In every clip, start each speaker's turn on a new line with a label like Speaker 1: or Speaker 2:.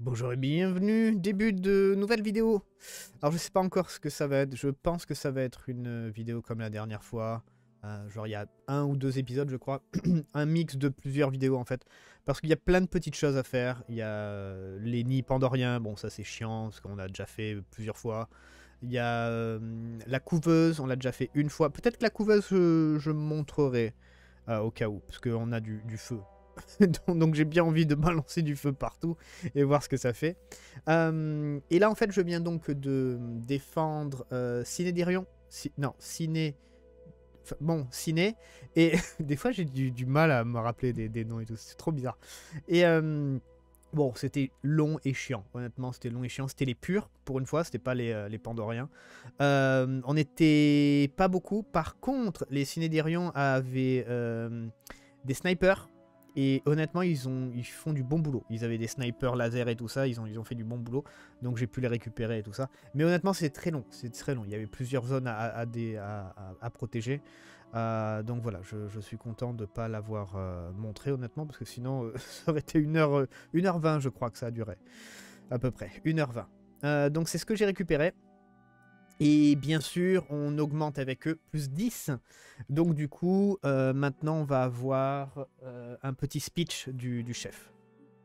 Speaker 1: Bonjour et bienvenue, début de nouvelle vidéo. Alors je sais pas encore ce que ça va être, je pense que ça va être une vidéo comme la dernière fois. Genre il y a un ou deux épisodes je crois, un mix de plusieurs vidéos en fait. Parce qu'il y a plein de petites choses à faire, il y a les nids pandoriens, bon ça c'est chiant parce qu'on l'a déjà fait plusieurs fois. Il y a la couveuse, on l'a déjà fait une fois. Peut-être que la couveuse je montrerai au cas où, parce qu'on a du feu. Donc j'ai bien envie de balancer du feu partout et voir ce que ça fait. Et là en fait je viens donc de défendre Ciné-Dirion. Non, Ciné... Enfin, bon, Ciné. Et des fois j'ai du mal à me rappeler des noms et tout, c'est trop bizarre. Et bon, c'était long et chiant. Honnêtement, c'était long et chiant. C'était les purs, pour une fois, c'était pas les Pandoriens. On n'était pas beaucoup. Par contre, les Ciné-Dirion avaient des snipers. Et honnêtement, ils font du bon boulot. Ils avaient des snipers laser et tout ça. Ils ont fait du bon boulot. Donc j'ai pu les récupérer et tout ça. Mais honnêtement, c'est très long. C'est très long. Il y avait plusieurs zones à protéger. Donc voilà, je suis content de ne pas l'avoir montré honnêtement. Parce que sinon, ça aurait été 1h20 je crois que ça a duré. À peu près. 1h20. Donc c'est ce que j'ai récupéré. Et bien sûr, on augmente avec eux plus 10. Donc du coup, maintenant on va avoir un petit speech du chef.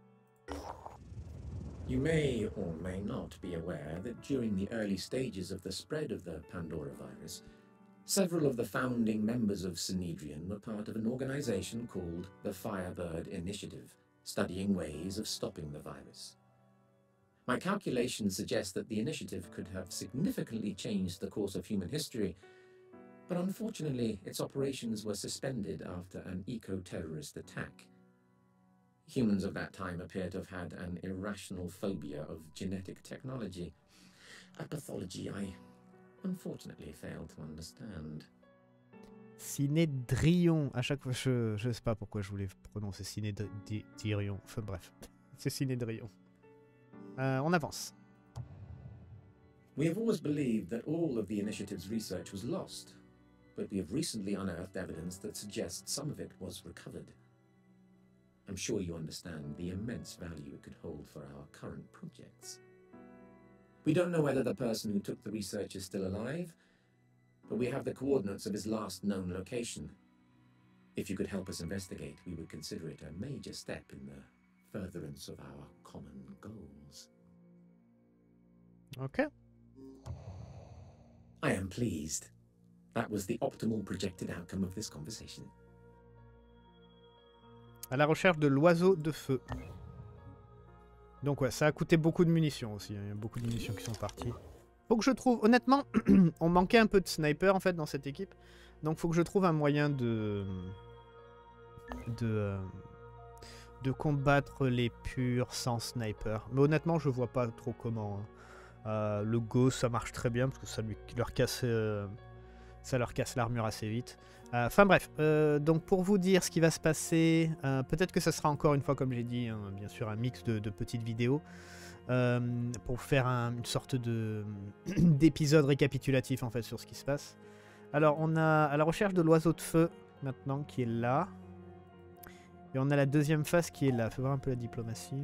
Speaker 2: You may or may not be aware that during the early stages of the spread of the Pandora virus, several of the founding members of Synedrion were part of an organization called the Firebird Initiative, studying ways of stopping the virus. My calculations suggest that the initiative could have significantly changed the course of human history, but unfortunately its operations were suspended after an eco-terrorist attack. Humans of that time appear to have had an irrational phobia of genetic technology, a pathology I unfortunately fail to understand.
Speaker 1: Ciné-Drion. À chaque fois, je sais pas pourquoi je voulais prononcer Ciné-Dirion. Enfin bref, c'est Ciné-Drion. On avance.
Speaker 2: We have always believed that all of the initiative's research was lost, but we have recently unearthed evidence that suggests some of it was recovered. I'm sure you understand the immense value it could hold for our current projects. We don't know whether the person who took the research is still alive, but we have the coordinates of his last known location. If you could help us investigate, we would consider it a major step in the furtherance of our common goals.
Speaker 1: Ok.
Speaker 2: I am pleased. That was the optimal projected outcome of this conversation.
Speaker 1: À la recherche de l'oiseau de feu. Donc ouais, ça a coûté beaucoup de munitions aussi. Il y a beaucoup de munitions qui sont parties. Faut que je trouve... Honnêtement, on manquait un peu de sniper en fait dans cette équipe. Donc faut que je trouve un moyen de combattre les purs sans sniper. Mais honnêtement, je vois pas trop comment. Le Ghost, ça marche très bien parce que ça leur casse l'armure assez vite. Enfin bref, donc pour vous dire ce qui va se passer, peut-être que ça sera encore une fois, comme j'ai dit, hein, bien sûr un mix de petites vidéos pour faire une sorte d'épisode récapitulatif en fait sur ce qui se passe. Alors on a à la recherche de l'oiseau de feu maintenant qui est là. Et on a la deuxième phase qui est là. Faut voir un peu la diplomatie.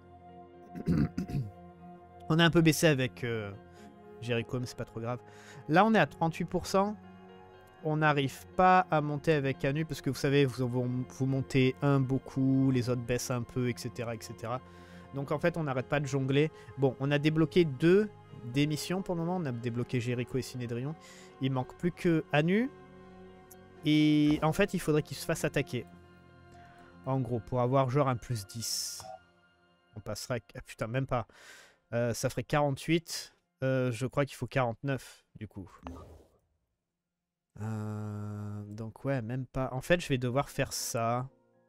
Speaker 1: On a un peu baissé avec Jericho, mais c'est pas trop grave. Là on est à 38%. On n'arrive pas à monter avec Anu parce que vous savez, vous montez un beaucoup, les autres baissent un peu, etc. etc. Donc en fait, on n'arrête pas de jongler. Bon, on a débloqué 2 démissions pour le moment. On a débloqué Jericho et Ciné-Drion. Il manque plus que Anu. Et en fait, il faudrait qu'il se fasse attaquer. En gros, pour avoir genre un plus 10. On passera... Ah, putain, même pas. Ça ferait 48. Je crois qu'il faut 49, du coup. Donc ouais, même pas. En fait, je vais devoir faire ça.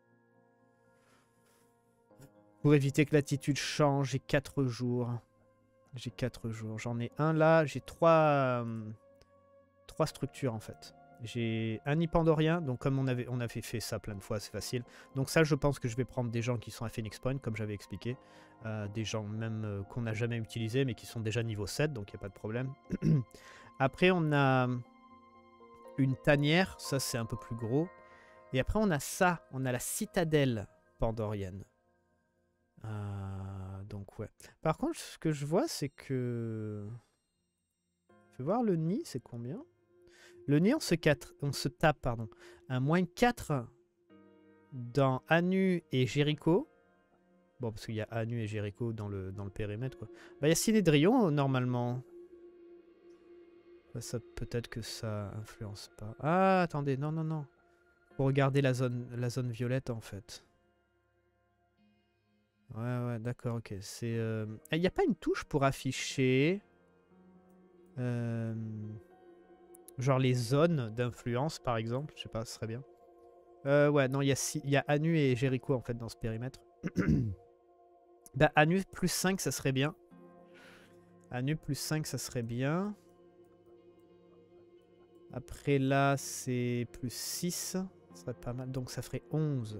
Speaker 1: Pour éviter que l'attitude change, j'ai 4 jours. J'ai 4 jours. J'en ai un là. J'ai 3 structures en fait. J'ai un nid pandorien. Donc comme on avait fait ça plein de fois, c'est facile. Donc ça, je pense que je vais prendre des gens qui sont à Phoenix Point, comme j'avais expliqué. Des gens même qu'on n'a jamais utilisés, mais qui sont déjà niveau 7, donc il n'y a pas de problème. Après, on a une tanière. Ça, c'est un peu plus gros. Et après, on a ça. On a la citadelle pandorienne. Donc Donc ouais. Par contre, ce que je vois, c'est que... Fais voir le nid, c'est combien? Le nid, on se tape, pardon, un -4 dans Anu et Jéricho. Bon, parce qu'il y a Anu et Jéricho dans le périmètre, quoi. Bah, il y a Sinédrion, normalement. Bah, ça, peut-être que ça influence pas. Ah, attendez, non, non, non. Faut regarder la zone violette, en fait. Ouais, ouais, d'accord, ok. C'est... Il n'y a pas une touche pour afficher... genre les zones d'influence, par exemple. Je sais pas, ce serait bien. Ouais, non, il y a Anu et Jéricho, en fait, dans ce périmètre. Bah, Anu plus 5, ça serait bien. Anu plus 5, ça serait bien. Après, là, c'est plus 6. Ça serait pas mal. Donc, ça ferait 11.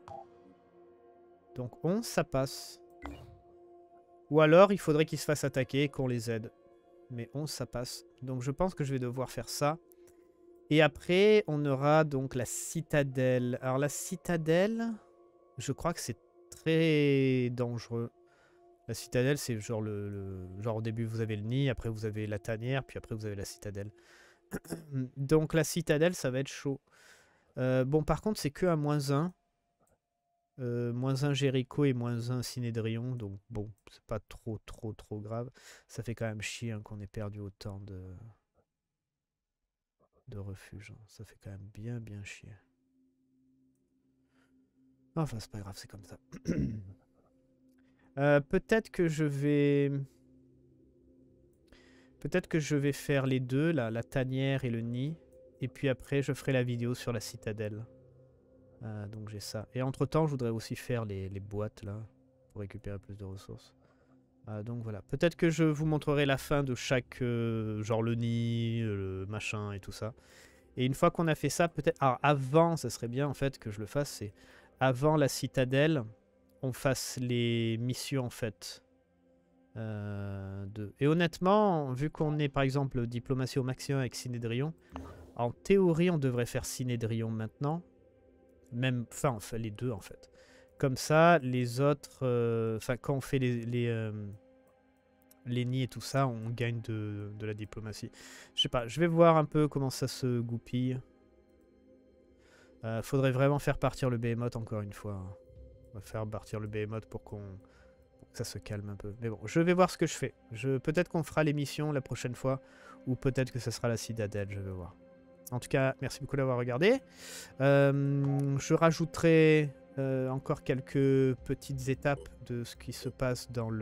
Speaker 1: Donc, 11, ça passe. Ou alors, il faudrait qu'ils se fassent attaquer et qu'on les aide. Mais 11, ça passe. Donc, je pense que je vais devoir faire ça. Et après, on aura donc la citadelle. Alors, la citadelle, je crois que c'est très dangereux. La citadelle, c'est genre genre au début, vous avez le nid, après, vous avez la tanière, puis après, vous avez la citadelle. Donc, la citadelle, ça va être chaud. Bon, par contre, c'est que à -1. -1 Jéricho et -1 Sinédrion. Donc, bon, c'est pas trop grave. Ça fait quand même chier hein, qu'on ait perdu autant de refuges. Hein. Ça fait quand même bien chier. Enfin, c'est pas grave, c'est comme ça. Peut-être que je vais... Peut-être que je vais faire les deux, la tanière et le nid. Et puis après, je ferai la vidéo sur la citadelle. Donc j'ai ça. Et entre-temps, je voudrais aussi faire les boîtes, là, pour récupérer plus de ressources. Donc voilà. Peut-être que je vous montrerai la fin de chaque... genre le nid, le machin et tout ça. Et une fois qu'on a fait ça, peut-être... Alors avant, ça serait bien, en fait, que je le fasse, c'est... Avant la citadelle, on fasse les missions, en fait. Et honnêtement, vu qu'on est, par exemple, diplomatie au maximum avec Sinédrion, en théorie, on devrait faire Sinédrion maintenant. Même, enfin, on fait les deux, en fait. Comme ça, les autres... Enfin, quand on fait les nids et tout ça, on gagne de la diplomatie. Je sais pas, je vais voir un peu comment ça se goupille. Faudrait vraiment faire partir le Behemoth encore une fois. On va faire partir le Behemoth pour que ça se calme un peu. Mais bon, je vais voir ce que je fais. Peut-être qu'on fera l'émission la prochaine fois. Ou peut-être que ce sera la citadelle, je vais voir. En tout cas, merci beaucoup d'avoir regardé. Je rajouterai encore quelques petites étapes de ce qui se passe dans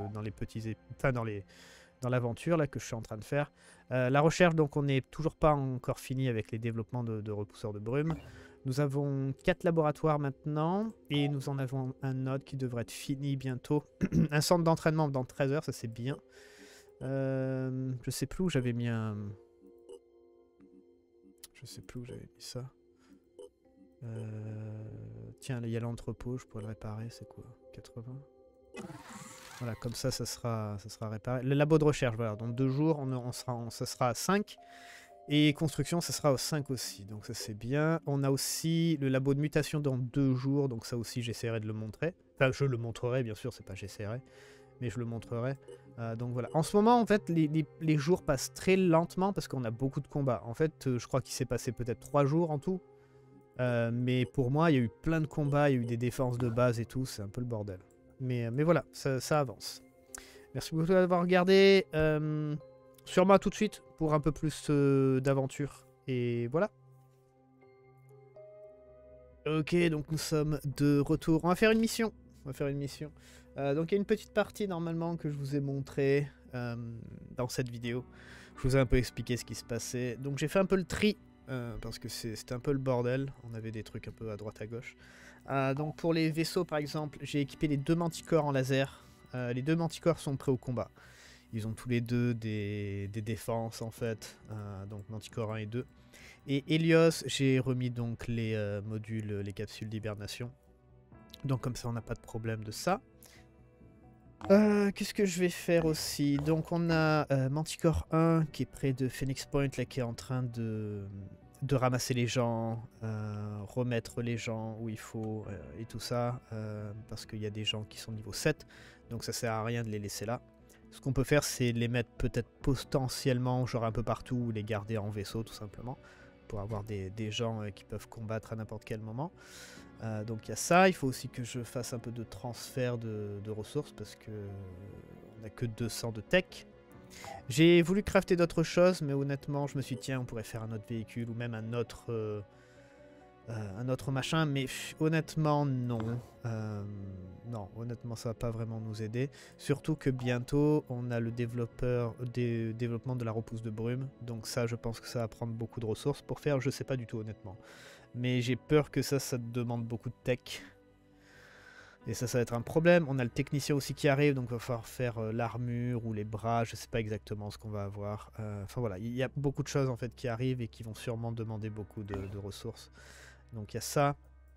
Speaker 1: l'aventure là que je suis en train de faire. La recherche, donc on n'est toujours pas encore fini avec les développements de repousseurs de brume. Nous avons 4 laboratoires maintenant et nous en avons un autre qui devrait être fini bientôt. Un centre d'entraînement dans 13 heures, ça c'est bien. Je sais plus où j'avais mis un... Je sais plus où j'avais mis ça. Tiens, il y a l'entrepôt, je pourrais le réparer, c'est quoi 80. Voilà, comme ça sera réparé. Le labo de recherche, voilà, dans 2 jours, ça sera à 5. Et construction, ça sera au 5 aussi, donc ça c'est bien. On a aussi le labo de mutation dans 2 jours, donc ça aussi j'essaierai de le montrer. Enfin, je le montrerai, bien sûr, c'est pas j'essaierai, mais je le montrerai. Donc voilà. En ce moment, en fait, les jours passent très lentement parce qu'on a beaucoup de combats. En fait, je crois qu'il s'est passé peut-être 3 jours en tout. Mais pour moi, il y a eu plein de combats, il y a eu des défenses de base et tout, c'est un peu le bordel. Mais voilà, ça avance. Merci beaucoup d'avoir regardé. Sur moi tout de suite pour un peu plus d'aventure. Et voilà. Ok, donc nous sommes de retour. On va faire une mission. Donc il y a une petite partie normalement que je vous ai montré dans cette vidéo. Je vous ai un peu expliqué ce qui se passait. Donc j'ai fait un peu le tri. Parce que c'était un peu le bordel. On avait des trucs un peu à droite à gauche. Donc pour les vaisseaux par exemple, j'ai équipé les 2 manticores en laser. Les 2 manticores sont prêts au combat. Ils ont tous les deux des défenses en fait. Donc manticore 1 et 2. Et Helios, j'ai remis donc les modules, les capsules d'hibernation. Donc comme ça on n'a pas de problème de ça. Qu'est-ce que je vais faire aussi? Donc on a Manticore 1 qui est près de Phoenix Point là, qui est en train de ramasser les gens, remettre les gens où il faut et tout ça, parce qu'il y a des gens qui sont niveau 7, donc ça sert à rien de les laisser là. Ce qu'on peut faire, c'est les mettre peut-être potentiellement genre un peu partout, ou les garder en vaisseau tout simplement, pour avoir des gens qui peuvent combattre à n'importe quel moment. Donc il y a ça, il faut aussi que je fasse un peu de transfert de ressources, parce que on n'a que 200 de tech. J'ai voulu crafter d'autres choses, mais honnêtement, je me suis dit, tiens, on pourrait faire un autre véhicule ou même un autre machin, mais honnêtement, non. Non, honnêtement, ça va pas vraiment nous aider. Surtout que bientôt, on a le développement de la repousse de brume. Donc ça, je pense que ça va prendre beaucoup de ressources pour faire, je sais pas du tout, honnêtement. Mais j'ai peur que ça demande beaucoup de tech. Et ça va être un problème. On a le technicien aussi qui arrive, donc il va falloir faire l'armure ou les bras, je sais pas exactement ce qu'on va avoir. Enfin voilà, il y a beaucoup de choses en fait qui arrivent et qui vont sûrement demander beaucoup de ressources. Donc il y a ça.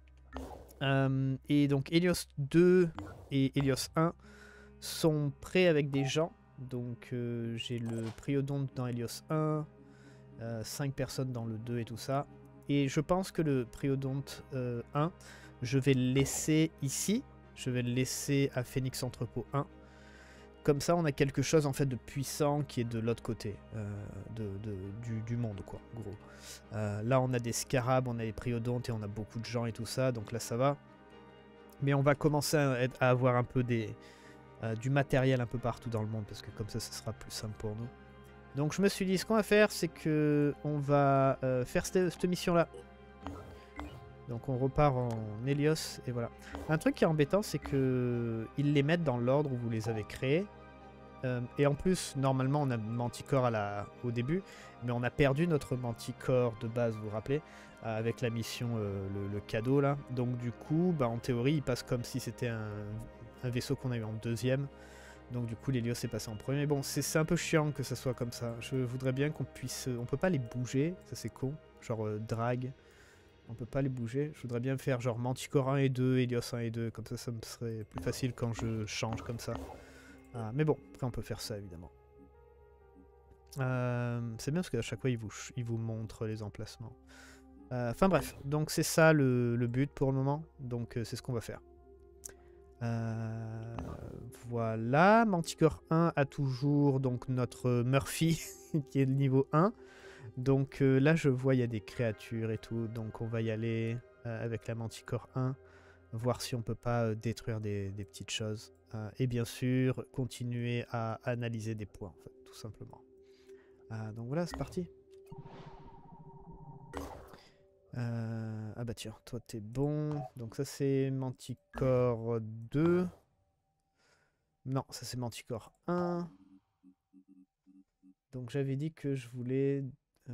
Speaker 1: Et donc Helios 2 et Helios 1 sont prêts avec des gens. Donc j'ai le Priodonte dans Helios 1, 5 personnes dans le 2 et tout ça. Et je pense que le Priodonte 1, je vais le laisser ici. Je vais le laisser à Phoenix Entrepôt 1. Comme ça, on a quelque chose en fait de puissant qui est de l'autre côté du monde, quoi, gros. Là, on a des scarabs, on a des priodontes et on a beaucoup de gens et tout ça, donc là, ça va. Mais on va commencer à avoir un peu du matériel un peu partout dans le monde, parce que comme ça sera plus simple pour nous. Donc, je me suis dit, ce qu'on va faire, c'est que on va faire cette mission-là. Donc on repart en Helios et voilà. Un truc qui est embêtant, c'est que ils les mettent dans l'ordre où vous les avez créés. Et en plus, normalement, on a Manticore au début, mais on a perdu notre Manticore de base, vous vous rappelez, avec la mission, le cadeau là. Donc du coup, bah, en théorie, il passe comme si c'était un vaisseau qu'on a eu en deuxième. Donc du coup, l'Helios est passé en premier. Mais bon, c'est un peu chiant que ça soit comme ça. Je voudrais bien qu'on puisse... On peut pas les bouger, ça c'est con. Genre drag. On peut pas les bouger. Je voudrais bien faire genre Manticore 1 et 2, Helios 1 et 2. Comme ça me serait plus facile quand je change comme ça. Mais bon, après on peut faire ça évidemment. C'est bien parce qu'à chaque fois il vous montre les emplacements. Enfin bref, donc c'est ça le but pour le moment. Donc c'est ce qu'on va faire. Voilà, Manticore 1 a toujours donc notre Murphy qui est le niveau 1. Donc là je vois il y a des créatures et tout, donc on va y aller avec la Manticore 1, voir si on peut pas détruire des petites choses. Et bien sûr continuer à analyser des points en fait, tout simplement. Donc voilà, c'est parti. Ah bah tiens, toi t'es bon. Donc ça c'est Manticore 2. Non, ça c'est Manticore 1. Donc j'avais dit que je voulais...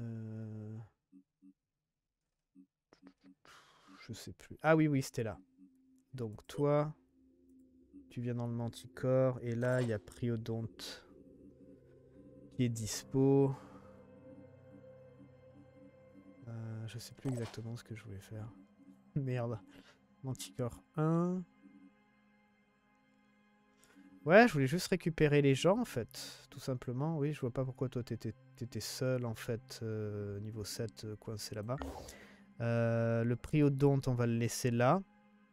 Speaker 1: Je sais plus. Ah oui, oui, c'était là. Donc toi, tu viens dans le Manticore. Et là, il y a Priodonte qui est dispo. Je sais plus exactement ce que je voulais faire. Merde. Manticore 1. Ouais, je voulais juste récupérer les gens en fait. Tout simplement. Oui, je vois pas pourquoi toi t'étais seul en fait. Niveau 7 coincé là-bas. Le Priodonte, on va le laisser là.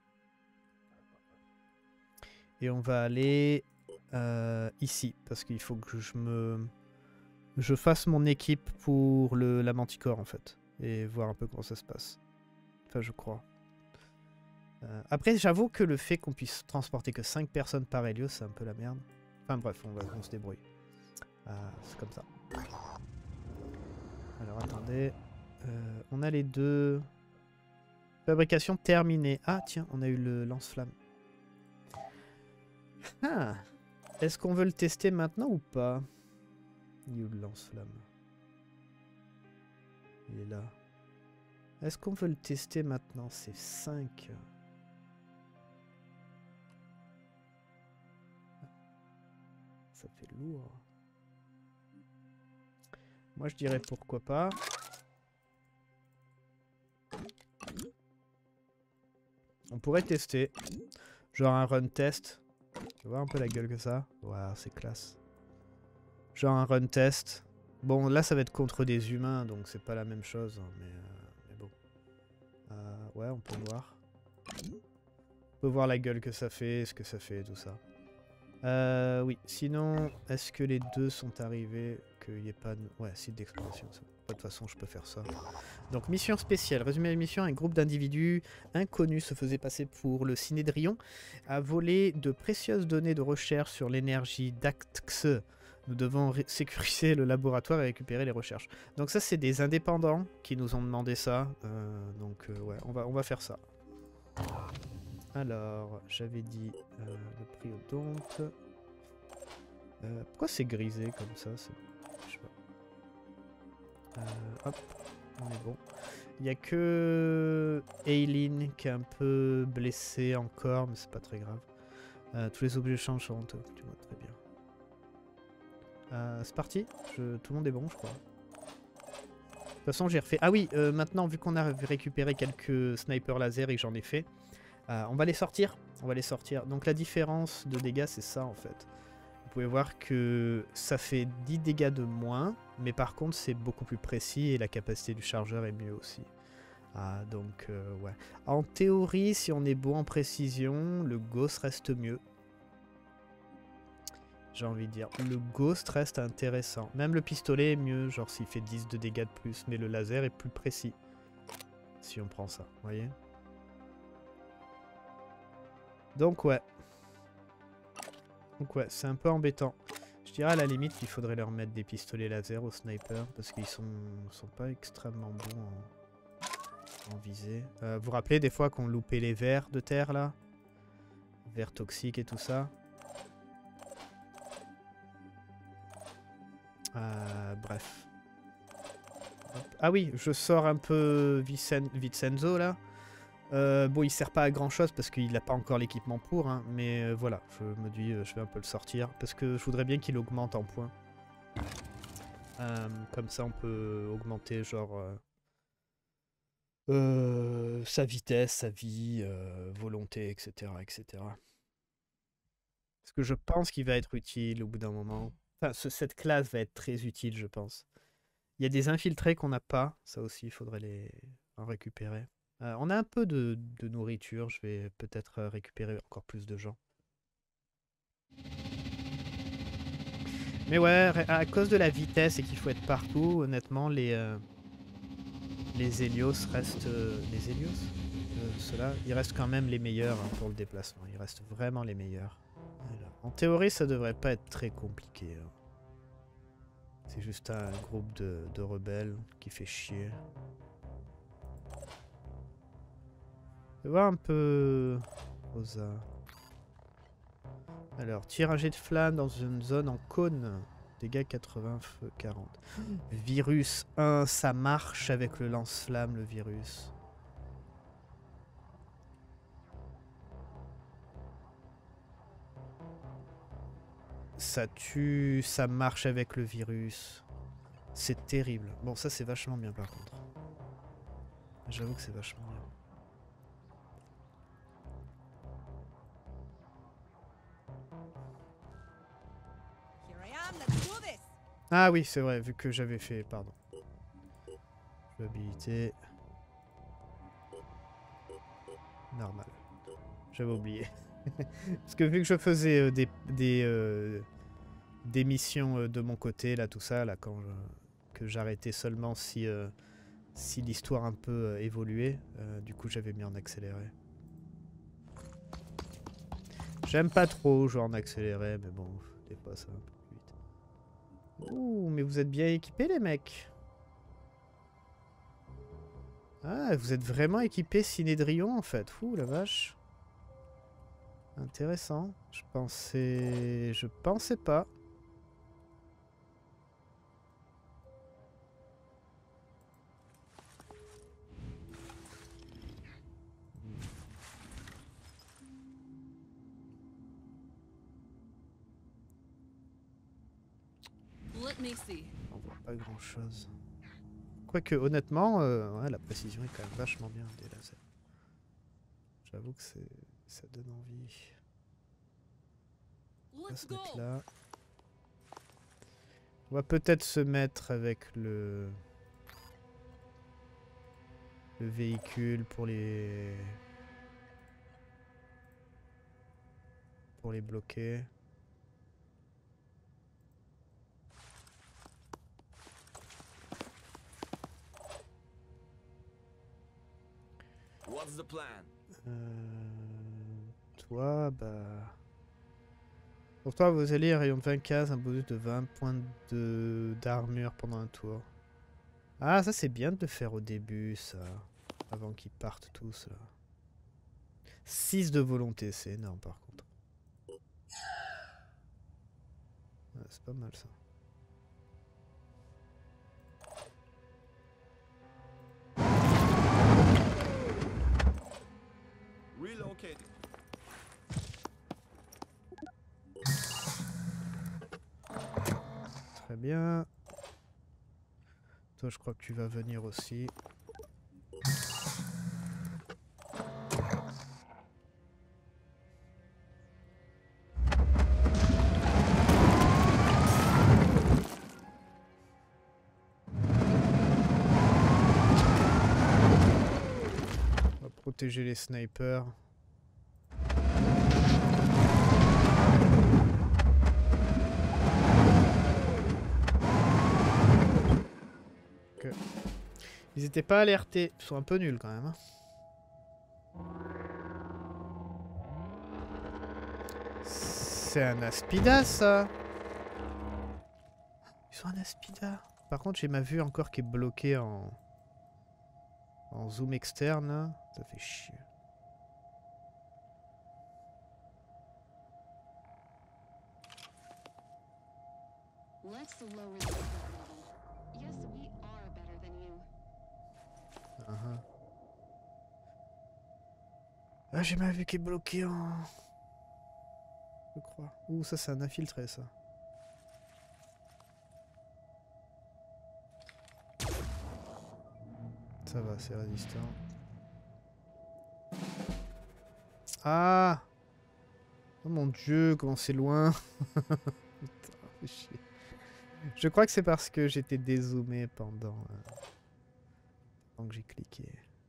Speaker 1: Et on va aller ici. Parce qu'il faut que je fasse mon équipe pour la Manticore en fait. Et voir un peu comment ça se passe. Enfin, je crois. Après, j'avoue que le fait qu'on puisse transporter que 5 personnes par Helios, c'est un peu la merde. Enfin bref, on se débrouille. C'est comme ça. Alors attendez. On a les deux. Fabrication terminée. Ah tiens, on a eu le lance-flamme. Ah, est-ce qu'on veut le tester maintenant ou pas? Il est où le lance-flamme? Il est là. Est-ce qu'on veut le tester maintenant? C'est 5. Ça fait lourd. Moi je dirais pourquoi pas. On pourrait tester. Genre un run test. Tu vois un peu la gueule que ça? Ouais, c'est classe. Genre un run test. Bon, là, ça va être contre des humains, donc c'est pas la même chose, hein, mais bon. Ouais, on peut voir. On peut voir la gueule que ça fait, ce que ça fait, tout ça. Oui, sinon, est-ce que les deux sont arrivés? Qu'il n'y ait pas de... Ouais, site d'exploration, ça. De toute façon, je peux faire ça. Donc, mission spéciale. Résumé de la mission, un groupe d'individus inconnus se faisait passer pour le Cinédrion, a volé de précieuses données de recherche sur l'énergie d'Actx. Nous devons sécuriser le laboratoire et récupérer les recherches. Donc ça, c'est des indépendants qui nous ont demandé ça. Ouais, on va faire ça. Alors, j'avais dit le priodonte. Pourquoi c'est grisé comme ça? Je sais pas. Hop, on est bon. Il n'y a que Aileen qui est un peu blessée encore, mais c'est pas très grave. Tous les objets changent sur tu vois très bien. C'est parti. Tout le monde est bon, je crois. De toute façon, j'ai refait... Ah oui, maintenant, vu qu'on a récupéré quelques snipers laser et que j'en ai fait, on va les sortir. On va les sortir. Donc la différence de dégâts, c'est ça, en fait. Vous pouvez voir que ça fait 10 dégâts de moins, mais par contre, c'est beaucoup plus précis et la capacité du chargeur est mieux aussi. Ouais. En théorie, si on est bon en précision, le Ghost reste mieux. J'ai envie de dire. Le Ghost reste intéressant. Même le pistolet est mieux, genre s'il fait 10 de dégâts de plus, mais le laser est plus précis. Si on prend ça, vous voyez? Donc ouais. Donc ouais, c'est un peu embêtant. Je dirais à la limite qu'il faudrait leur mettre des pistolets laser aux snipers, parce qu'ils sont pas extrêmement bons en visée. Vous vous rappelez des fois qu'on loupait les vers de terre là? Vers toxiques et tout ça. Bref. Hop. Ah oui, je sors un peu Vincenzo là. Bon, il sert pas à grand chose parce qu'il n'a pas encore l'équipement pour, hein, mais voilà, je me dis, je vais un peu le sortir parce que je voudrais bien qu'il augmente en points. Comme ça, on peut augmenter genre sa vitesse, sa vie, volonté, etc., etc. Parce que je pense qu'il va être utile au bout d'un moment. Enfin, cette classe va être très utile, je pense. Il y a des infiltrés qu'on n'a pas, ça aussi, il faudrait les en récupérer. On a un peu de nourriture, je vais peut-être récupérer encore plus de gens. Mais ouais, à cause de la vitesse et qu'il faut être partout, honnêtement, les Hélios restent... les Hélios ceux-là, ils restent quand même les meilleurs hein, pour le déplacement. Ils restent vraiment les meilleurs. Voilà. En théorie, ça devrait pas être très compliqué. Hein. C'est juste un groupe de rebelles qui fait chier. Je vais voir un peu... Rosa. Alors, tir un jet de flamme dans une zone en cône. Dégâts 80, feu 40. Virus 1, ça marche avec le lance-flamme, le virus. Ça tue, ça marche avec le virus. C'est terrible. Bon, ça c'est vachement bien par contre. J'avoue que c'est vachement bien. Ah oui, c'est vrai, vu que j'avais fait... Pardon. Habilité. Normal. J'avais oublié. Parce que vu que je faisais des missions de mon côté, là, tout ça, là, que j'arrêtais seulement si l'histoire un peu évoluait, du coup j'avais mis en accéléré. J'aime pas trop jouer en accéléré, mais bon, des fois ça va un peu plus vite. Ouh, mais vous êtes bien équipés les mecs. Ah, vous êtes vraiment équipés Cinédrion en fait. Ouh la vache. Intéressant. Je pensais pas. On voit pas grand chose. Quoique honnêtement, ouais, la précision est quand même vachement bien des lasers. J'avoue que ça donne envie. On va se mettre là. On va peut-être se mettre avec le véhicule pour les bloquer.
Speaker 3: What's the plan?
Speaker 1: Toi, bah... Pour toi, vos alliés rayon de 20 cases, un bonus de 20 points d'armure pendant un tour. Ah, ça c'est bien de le faire au début, ça. Avant qu'ils partent tous, là. 6 de volonté, c'est énorme par contre. Ouais, c'est pas mal ça.
Speaker 3: Relocating.
Speaker 1: Très bien. Toi, je crois que tu vas venir aussi. On va protéger les snipers. Ils étaient pas alertés. Ils sont un peu nuls quand même. Hein. C'est un Aspida ça. Ils sont un Aspida. Par contre j'ai ma vue encore qui est bloquée en zoom externe. Là. Ça fait chier.
Speaker 4: Let's lower the effort level. Yes, we are better than you.
Speaker 1: Ah, j'ai ma vue qui est bloquée en... Je crois. Ouh, ça c'est un infiltré ça. Ça va, c'est résistant. Ah! Oh mon dieu, comment c'est loin. Putain, fais chier. Je crois que c'est parce que j'étais dézoomé pendant que j'ai cliqué.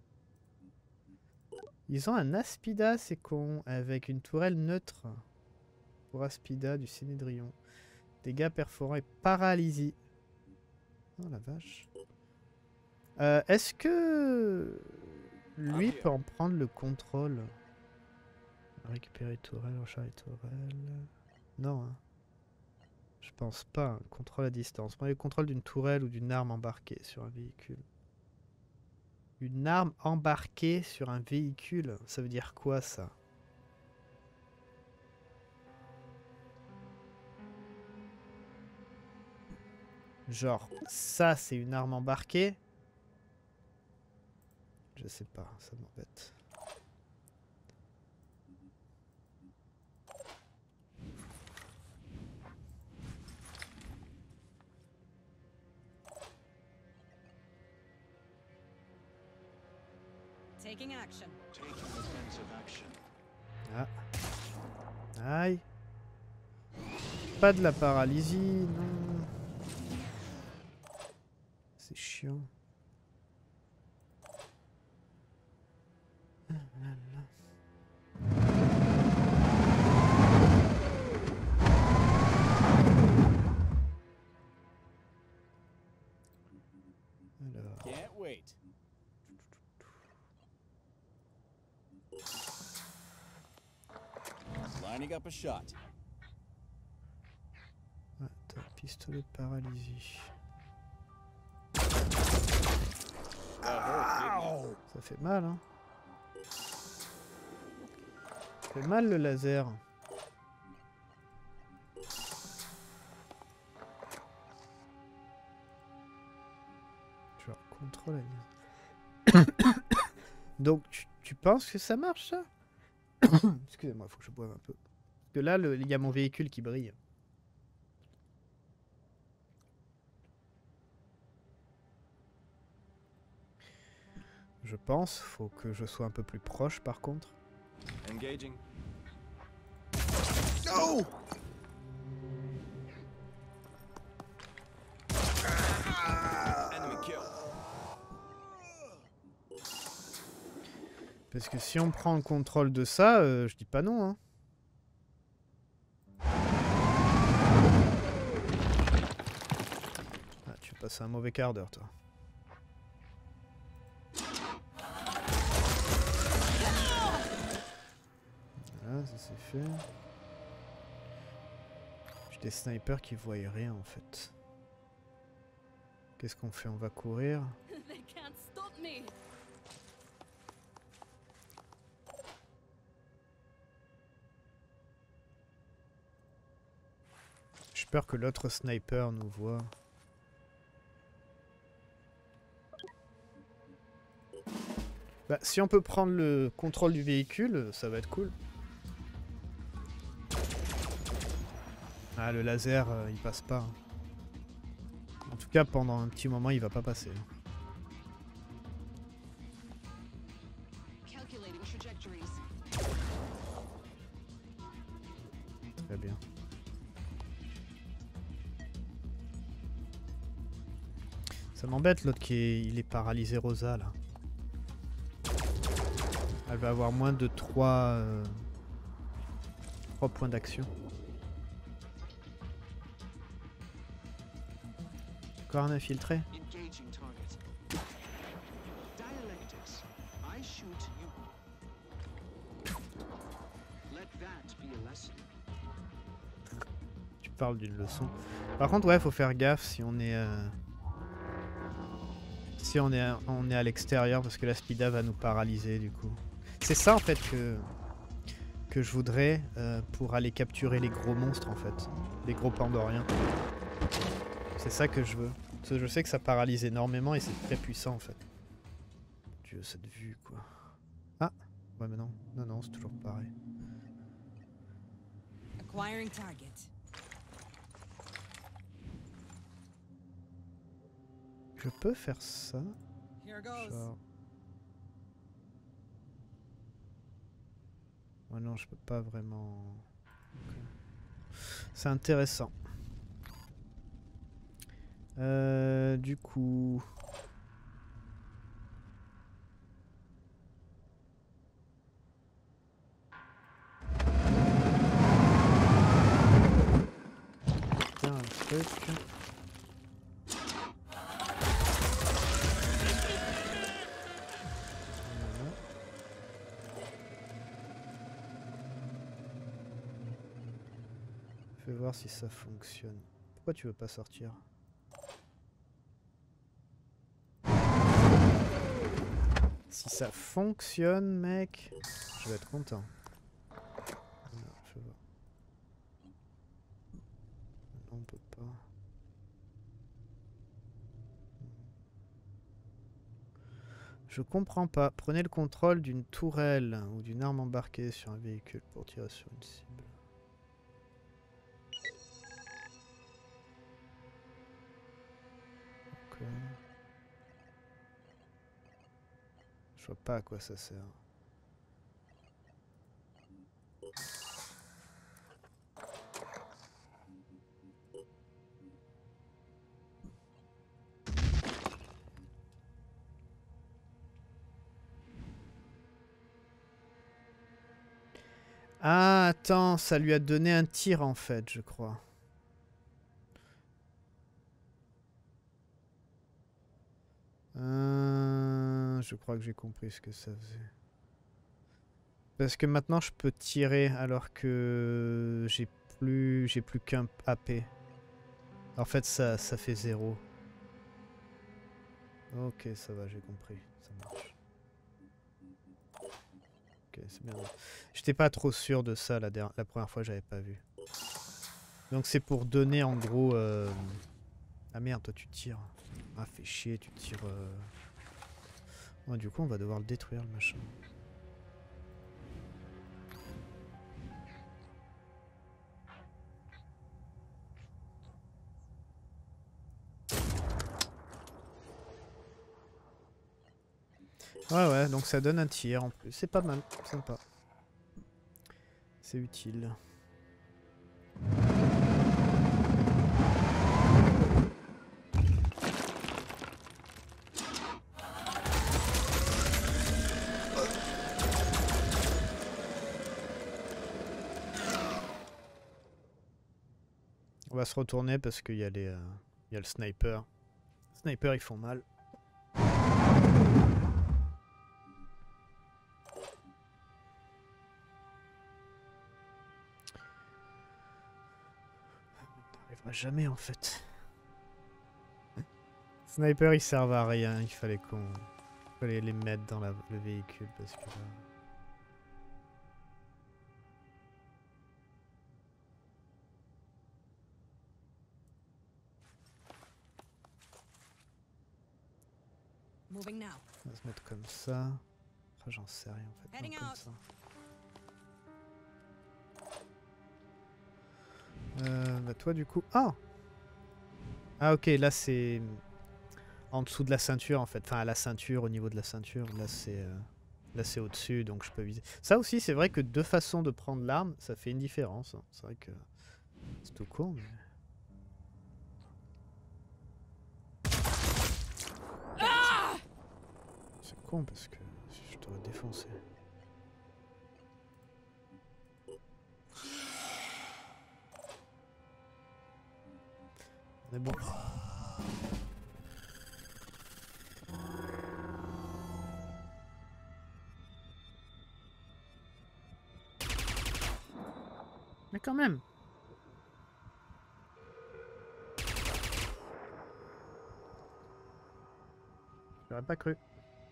Speaker 1: Ils ont un Aspida, c'est con, avec une tourelle neutre. Pour Aspida du Cinédrion. Dégâts perforants et paralysie. Oh la vache. Est-ce que lui peut en prendre le contrôle? Récupérer tourelle, recharger tourelle. Non, hein. Je pense pas. Hein. Contrôle à distance. Moi, le contrôle d'une tourelle ou d'une arme embarquée sur un véhicule. Une arme embarquée sur un véhicule, ça veut dire quoi ça? Genre, ça c'est une arme embarquée? Je sais pas, ça m'embête.
Speaker 5: Taking action.
Speaker 3: Taking defensive action.
Speaker 1: Ah. Aïe. Pas de la paralysie, non. C'est chiant. Alors.
Speaker 3: Can't wait. Lining up a shot.
Speaker 1: Attends, pistolet de paralysie. Ça fait mal, hein. Ça fait mal le laser. Genre, contrôle à Donc, tu penses que ça marche, ça? Excusez-moi, faut que je boive un peu. Parce que là, il y a mon véhicule qui brille. Je pense, faut que je sois un peu plus proche par contre.
Speaker 3: Engaging.
Speaker 1: No! Parce que si on prend le contrôle de ça, je dis pas non. Hein. Ah, tu passes un mauvais quart d'heure, toi. Voilà, ça c'est fait. J'ai des snipers qui voient rien en fait. Qu'est-ce qu'on fait? On va courir.
Speaker 5: They can't stop me.
Speaker 1: J'ai peur que l'autre sniper nous voit. Bah, si on peut prendre le contrôle du véhicule, ça va être cool. Ah, le laser, il passe pas. En tout cas, pendant un petit moment, il va pas passer.
Speaker 4: Calculating trajectories.
Speaker 1: Très bien. Ça m'embête l'autre il est paralysé Rosa là. Elle va avoir moins de 3 points d'action. Encore un infiltré.
Speaker 6: Engaging target. Dialectics. I shoot you. Let that be a lesson.
Speaker 1: Tu parles d'une leçon. Par contre, ouais, faut faire gaffe si on est on est à l'extérieur parce que la Spida va nous paralyser du coup. C'est ça en fait que je voudrais pour aller capturer les gros monstres en fait, les gros pandoriens. C'est ça que je veux. Parce que je sais que ça paralyse énormément et c'est très puissant en fait. Dieu, cette vue quoi. Ah, ouais mais non, non, c'est toujours pareil.
Speaker 5: Acquiring target.
Speaker 1: Je peux faire ça.
Speaker 5: Here goes.
Speaker 1: Genre... Ouais non, je peux pas vraiment... Okay. C'est intéressant. Du coup... Tiens, un truc... Je vais voir si ça fonctionne. Pourquoi tu veux pas sortir? Si ça fonctionne, mec, je vais être content. Non, je vois. Non, on peut pas. Je comprends pas. Prenez le contrôle d'une tourelle ou d'une arme embarquée sur un véhicule pour tirer sur une cible. Ok. Je vois pas à quoi ça sert. Ah, attends, ça lui a donné un tir en fait, je crois. Je crois que j'ai compris ce que ça faisait. Parce que maintenant je peux tirer alors que j'ai plus qu'un AP. En fait ça fait 0. Ok, ça va, j'ai compris. Ça marche. Ok, c'est bien. J'étais pas trop sûr de ça la première fois, j'avais pas vu. Donc c'est pour donner en gros... Ah merde, toi tu tires. Ah, fais chier, tu tires... Oh, du coup on va devoir le détruire le machin. Ouais, donc ça donne un tir en plus. C'est pas mal, sympa. C'est utile. va se retourner parce qu'il y a les, il y a le sniper. Les snipers ils font mal. On n'arrivera jamais en fait. Sniper ils servent à rien, il fallait qu'on... fallait les mettre dans le véhicule parce que...
Speaker 5: Moving now.
Speaker 1: On va se mettre comme ça. Après j'en sais rien en fait.
Speaker 5: Heading
Speaker 1: Non, comme
Speaker 5: out.
Speaker 1: ça. Bah toi du coup... Ah! Ah ok, là c'est... En dessous de la ceinture en fait. Enfin à la ceinture, au niveau de la ceinture. Là c'est au-dessus donc je peux viser. Ça aussi c'est vrai que deux façons de prendre l'arme, ça fait une différence. Hein. C'est vrai que... C'est tout con mais... C'est con parce que je t'aurais défoncé. On est bon. Mais quand même. J'aurais pas cru.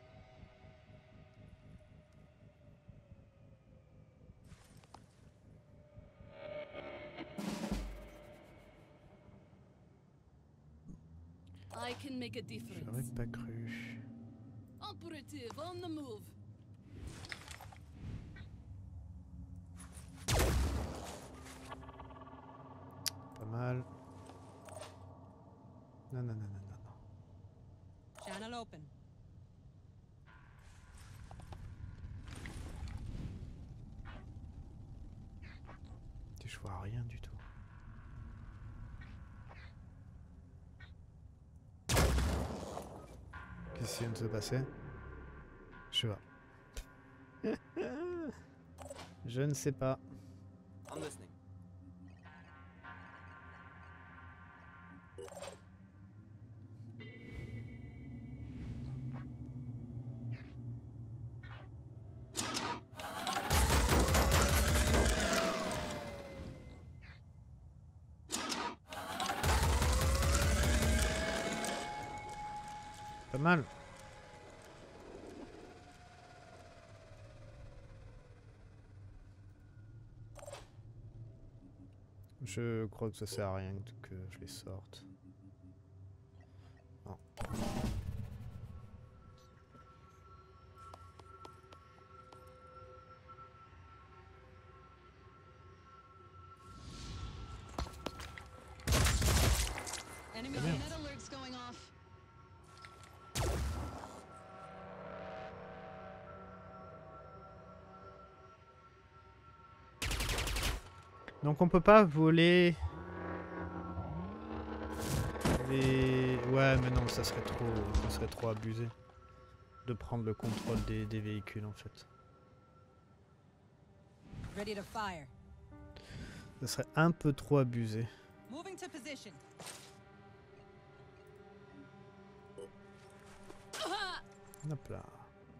Speaker 5: I can make a
Speaker 1: J'aurais
Speaker 5: difference.
Speaker 1: pas cru.
Speaker 5: Operative on the move.
Speaker 1: Pas mal. Non, non, non, non, non, non.
Speaker 5: Channel open.
Speaker 1: Je vois rien du tout. Qu'est-ce qui vient de se passer? Je vois. Je ne sais pas.
Speaker 3: I'm listening.
Speaker 1: Pas mal. Je crois que ça sert à rien que je les sorte. Non.
Speaker 5: Enemy
Speaker 1: Bien.
Speaker 5: hit.
Speaker 4: Net alerts going off.
Speaker 1: Donc on peut pas voler les... Ouais mais non ça serait trop abusé de prendre le contrôle des véhicules en fait.
Speaker 5: Ready to fire.
Speaker 1: Ça serait un peu trop abusé.
Speaker 5: Moving to position.
Speaker 1: Hop là.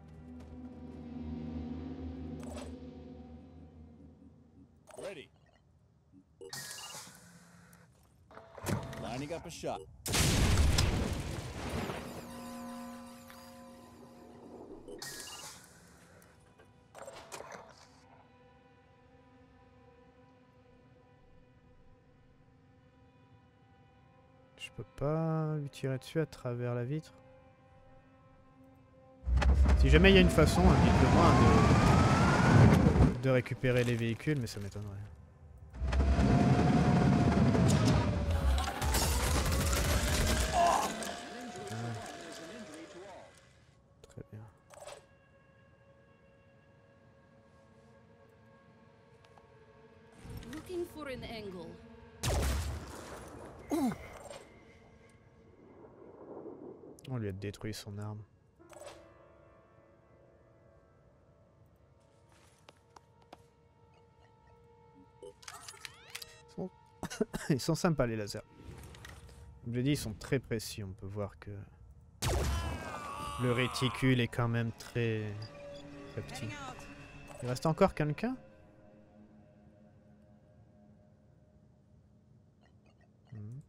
Speaker 3: Ready. Lining up a shot.
Speaker 1: Je peux pas lui tirer dessus à travers la vitre. Si jamais il y a une façon, dites-le moi, de récupérer les véhicules, mais ça m'étonnerait. Très bien.
Speaker 5: Looking for an angle.
Speaker 1: On lui a détruit son arme. Ils sont sympas les lasers. Comme je l'ai dit, ils sont très précis. On peut voir que le réticule est quand même très petit.
Speaker 5: Heading out.
Speaker 1: Il reste encore quelqu'un? Hmm.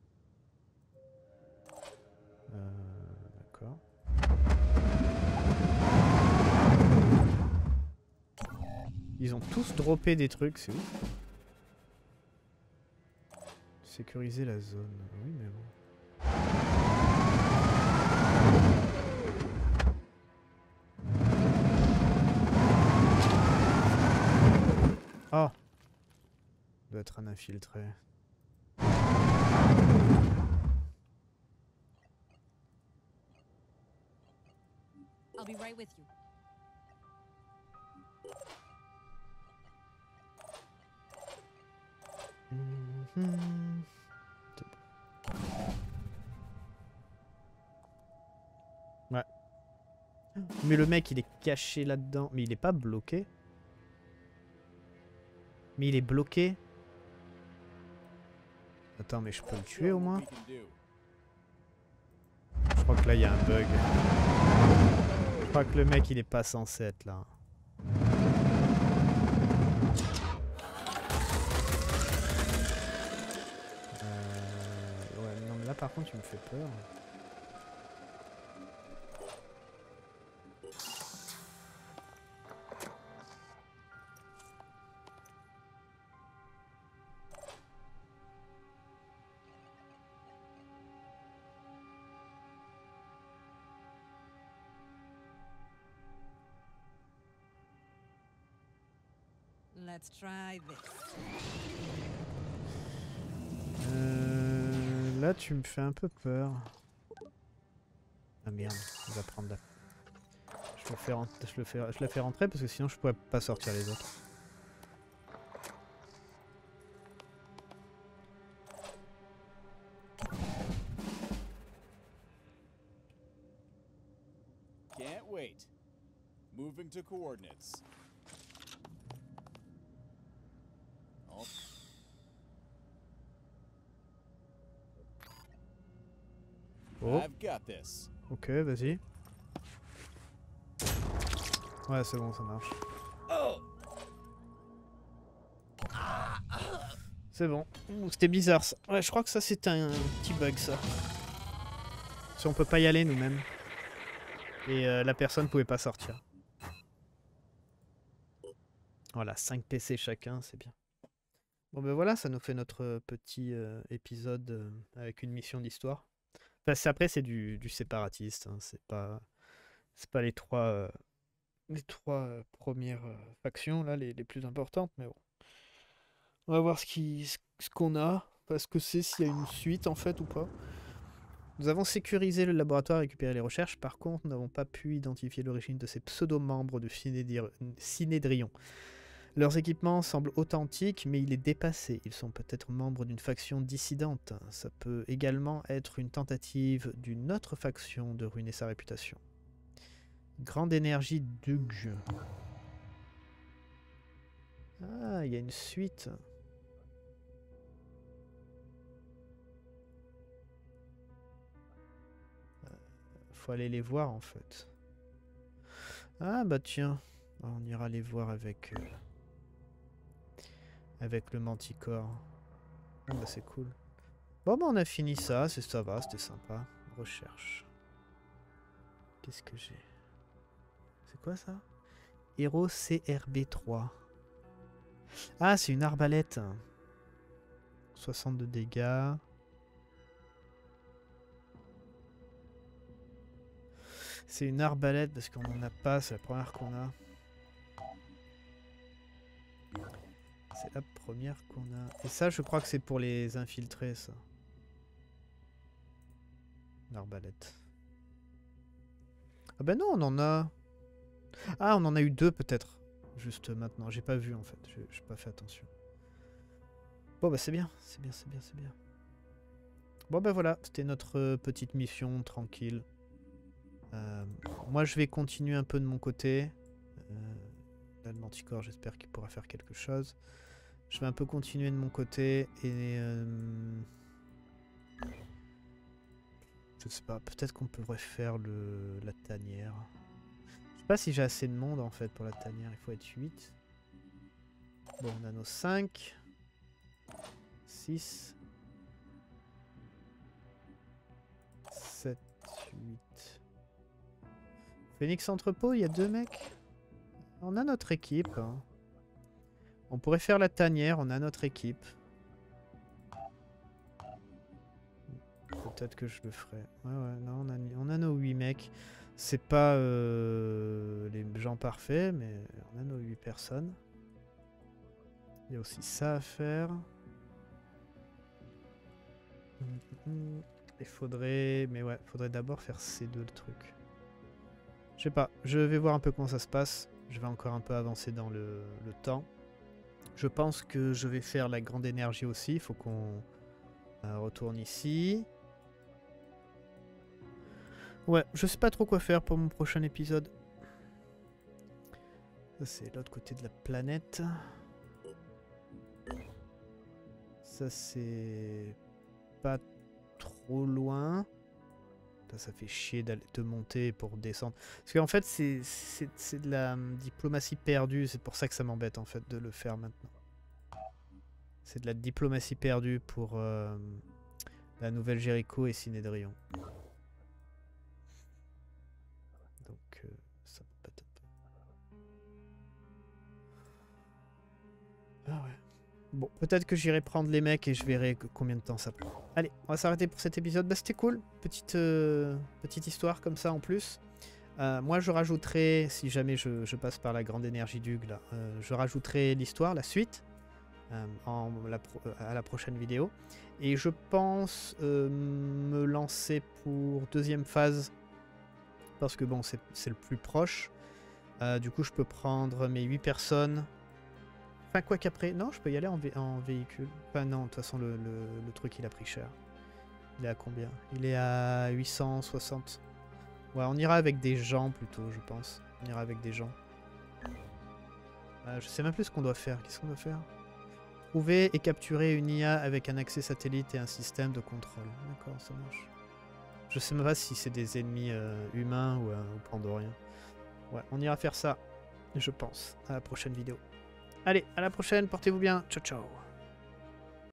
Speaker 1: D'accord. Ils ont tous droppé des trucs, c'est ouf. Sécuriser la zone. Oui, mais bon. Oh! Doit être un infiltré.
Speaker 5: I'll be right with you.
Speaker 1: Mhm. C'est bon. Ouais. Mais le mec, il est caché là-dedans. Mais il est pas bloqué. Mais il est bloqué. Attends, mais je peux le tuer au moins? Je crois que là, il y a un bug. Je crois que le mec, il est pas censé être là. Ouais, non, mais là, par contre, tu me fais peur.
Speaker 5: Let's try this.
Speaker 1: Là, tu me fais un peu peur. Ah merde, il va prendre là. Je la fais rentrer parce que sinon je pourrais pas sortir les autres.
Speaker 3: Can't wait. Moving to coordinates. Oh.
Speaker 1: Oh,
Speaker 3: I've got this.
Speaker 1: ok, vas-y. Ouais, c'est bon, ça marche. C'est bon. Ouh, c'était bizarre ça. Ouais, je crois que ça c'était un petit bug ça. Si on peut pas y aller nous-mêmes. Et la personne pouvait pas sortir. Voilà, 5 PC chacun, c'est bien. Bon ben voilà, ça nous fait notre petit épisode avec une mission d'histoire. Enfin, après c'est du séparatiste, hein, c'est pas les trois premières factions là, les plus importantes, mais bon. On va voir ce qu'on a, parce que c'est s'il y a une suite en fait ou pas. Nous avons sécurisé le laboratoire et récupéré les recherches, par contre nous n'avons pas pu identifier l'origine de ces pseudo-membres de Synédrion. Leurs équipements semblent authentiques, mais il est dépassé. Ils sont peut-être membres d'une faction dissidente. Ça peut également être une tentative d'une autre faction de ruiner sa réputation. Grande énergie Dugj. Ah, il y a une suite. Faut aller les voir en fait. Ah bah tiens, on ira les voir avec le Manticore. Ah bah c'est cool. Bon bah on a fini ça, ça va, c'était sympa. Recherche. Qu'est-ce que j'ai? C'est quoi ça? Héros CRB3. Ah c'est une arbalète. 62 dégâts. C'est une arbalète parce qu'on en a pas, c'est la première qu'on a. C'est la première qu'on a. Et ça, je crois que c'est pour les infiltrer, ça. L'arbalète. Ah ben non, on en a... Ah, on en a eu deux, peut-être. Juste maintenant. J'ai pas vu, en fait. J'ai pas fait attention. Bon, bah c'est bien. C'est bien, c'est bien, c'est bien. Bon, bah voilà. C'était notre petite mission, tranquille. Moi, je vais continuer un peu de mon côté. Là, le Manticore, j'espère qu'il pourra faire quelque chose. Je vais un peu continuer de mon côté et... je sais pas, peut-être qu'on pourrait faire la tanière. Je sais pas si j'ai assez de monde en fait pour la tanière, il faut être 8. Bon, on a nos 5. 6. 7, 8. Phoenix Entrepôt, il y a 2 mecs. On a notre équipe. Hein. On pourrait faire la tanière, on a notre équipe. Peut-être que je le ferai. Ouais, non, on a nos 8 mecs. C'est pas les gens parfaits, mais on a nos 8 personnes. Il y a aussi ça à faire. Il faudrait... Mais ouais, faudrait d'abord faire ces deux trucs. Je sais pas, je vais voir un peu comment ça se passe. Je vais encore un peu avancer dans le temps. Je pense que je vais faire la grande énergie aussi. Il faut qu'on retourne ici. Ouais, je sais pas trop quoi faire pour mon prochain épisode. Ça c'est l'autre côté de la planète. Ça c'est pas trop loin. Ça fait chier de monter pour descendre. Parce qu'en fait c'est de la diplomatie perdue. C'est pour ça que ça m'embête en fait de le faire maintenant. C'est de la diplomatie perdue pour la nouvelle Jéricho et Sinédrion. Donc ça m'embête un peu. Ah ouais. Bon, peut-être que j'irai prendre les mecs et je verrai combien de temps ça prend. Allez, on va s'arrêter pour cet épisode. Bah, c'était cool. Petite histoire comme ça en plus. Moi, je rajouterai, si jamais je passe par la grande énergie d'Hugh, là, je rajouterai l'histoire, la suite, à la prochaine vidéo. Et je pense me lancer pour deuxième phase. Parce que bon, c'est le plus proche. Du coup, je peux prendre mes 8 personnes. Enfin, quoi qu'après... Non, je peux y aller en véhicule. Enfin, non, de toute façon, le truc, il a pris cher. Il est à combien? Il est à 860. Ouais, on ira avec des gens, plutôt, je pense. On ira avec des gens. Je sais même plus ce qu'on doit faire. Qu'est-ce qu'on doit faire? Trouver et capturer une IA avec un accès satellite et un système de contrôle. D'accord, ça marche. Je sais même pas si c'est des ennemis humains ou pandoriens. Ouais, on ira faire ça, je pense, à la prochaine vidéo. Allez, à la prochaine, portez-vous bien. Ciao, ciao.